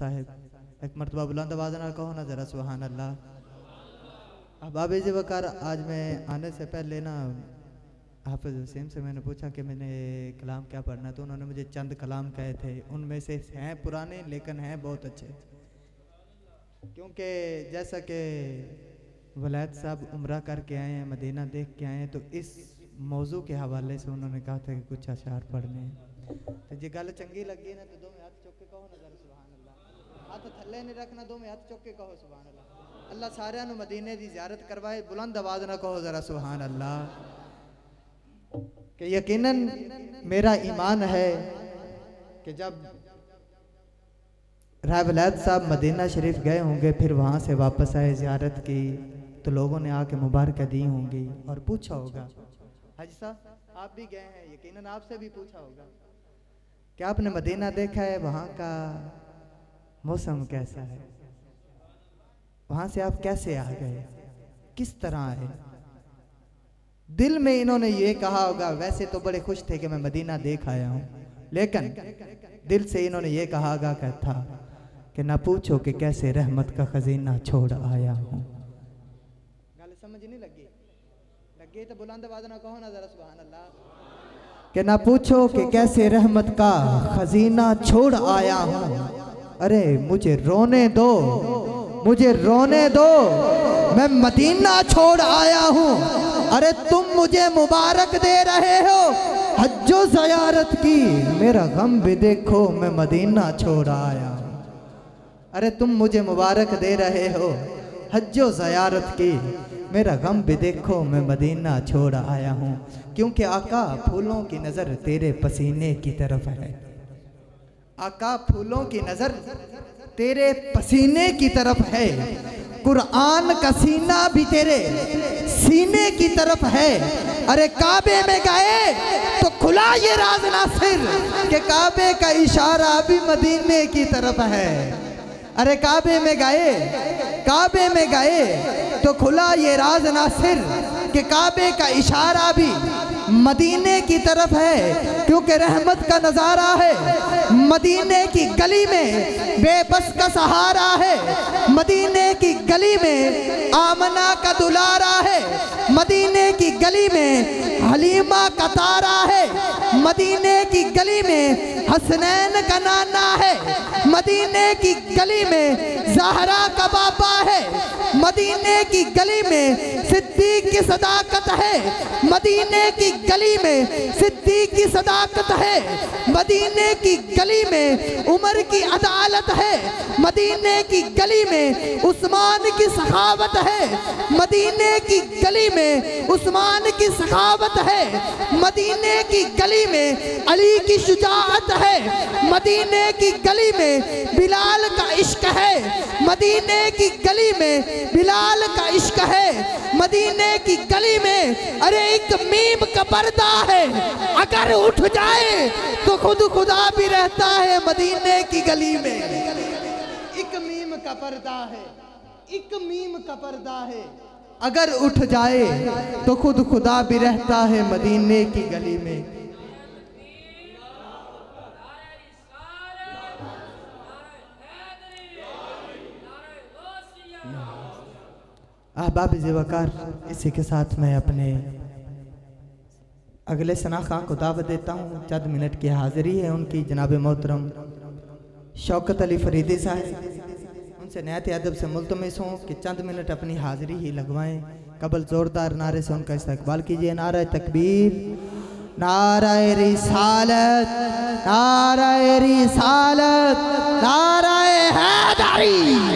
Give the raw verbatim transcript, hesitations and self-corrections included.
साहिब एक मरतबा बुलंद आवाज़ ना कहो ना ज़रा सुभान अल्लाह। अहबाब ज़े वक़ार, आज मैं आने से पहले ना हाफिज़ हुसैन से मैंने पूछा कि मैंने कलाम क्या पढ़ना है, तो उन्होंने मुझे चंद कलाम कहे थे। उनमें से हैं पुराने लेकिन हैं बहुत अच्छे, क्योंकि जैसा कि वलायत साहब उम्रा करके आए हैं, मदीना देख के आए हैं, तो इस मौजू के हवाले से उन्होंने कहा था कि कुछ अशार पढ़ने हैं। तो जी गल चंगी लगी ना तो दो में हाथ चुक के कहो ना ज़रा सुभान अल्लाह। हाथ थल्ले नहीं रखना, दो में हाथ चुक के कहो सुभान अल्लाह। अल्लाह सारियां नूं मदीने दी ज़ियारत करवाए। बुलंद आवाज़ ना कहो ज़रा सुभान अल्लाह। कि यकीनन मेरा ईमान है कि जब राय वलायत साहब मदीना शरीफ गए होंगे, फिर वहाँ से वापस आए, ज़ियारत की, तो लोगों ने आके मुबारक दी होंगी और पूछा होगा, हाजी साहब आप भी गए हैं, यकीनन आपसे भी पूछा होगा कि आपने मदीना देखा है, वहाँ का मौसम कैसा है, वहाँ से आप कैसे आ गए, किस तरह आए। दिल में इन्होंने ये कहा होगा, वैसे तो बड़े खुश थे कि मैं मदीना देख आया हूँ, लेकिन दिल से इन्होंने ये कहा होगा कि था कि ना पूछो कि कैसे रहमत का खजीना छोड़ आया हूँ। गल समझ नहीं लगी? लगी तो बुलंद आवाज़ ना कहो ना ज़रा सुभान अल्लाह। कि ना पूछो कि कैसे रहमत का खजीना छोड़ आया हूँ। अरे मुझे रोने दो, मुझे रोने दो, मैं मदीना छोड़ आया हूँ। अरे तुम मुझे मुबारक दे रहे हो हज्जो ज़ियारत की, मेरा गम भी देखो मैं मदीना छोड़ आया हूँ। अरे तुम मुझे मुबारक दे रहे हो हज्जो ज़ियारत की, मेरा गम भी देखो मैं मदीना छोड़ आया हूँ। क्योंकि आका फूलों की नज़र तेरे पसीने की तरफ है, आका फूलों की नज़र तेरे पसीने की तरफ है, कुरान का सीना भी तेरे सीने की तरफ है। अरे काबे में गए तो खुला ये राज नासिर कि काबे का इशारा भी मदीने की तरफ है। अरे काबे में गए, काबे में गए तो खुला ये राज नासिर कि काबे का इशारा भी मदीने की तरफ है। क्योंकि रहमत का नज़ारा है मदीने की गली में, बेबस का सहारा है मदीने की गली में, आमना का दुलारा है मदीने की गली में, हलीमा का तारा है मदीने की गली में, हसनैन का नाना है मदीने की गली में, ज़हरा का बाबा है मदीने की गली में, सिद्दीक की सदाकत है मदीने की गली में, सिद्दीक की सदाकत है मदीने की गली में, उमर की अदालत है मदीने की गली में, उस्मान की सखावत है मदीने की गली में, उस्मान की सखावत है मदीने की गली में, अली की शुजाअत है मदीने की गली में, बिलाल का इश्क है मदीने की गली में, बिलाल का इश्क है मदीने की गली में। अरे एक मीम का पर्दा है, अगर उठ जाए तो खुद खुदा भी रहता है मदीने की गली में। एक मीम का पर्दा है, एक मीम का पर्दा है, अगर उठ जाए तो खुद खुदा भी रहता है मदीने की गली में। अहबाब ज़े वक़ार, इसी के साथ मैं अपने अगले सना खां को दावत देता हूँ। चंद मिनट की हाज़िरी है उनकी, जनाब मोहतरम शौकत अली फरीदी साहब, उनसे नहायत अदब से मुल्तमिस हूँ कि चंद मिनट अपनी हाज़िरी ही लगवाएं। कबल ज़ोरदार नारे से उनका इस्तकबाल कीजिए। नारा तकबीर, नारा रिसालत, नारा रिसालत, नारा हैदरी।